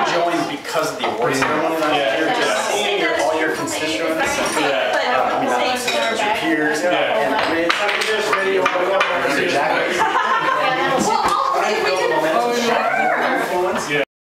joined because of the award ceremony last year, just seeing all your constituents, I mean, your peers, and I mean, it's like just radio,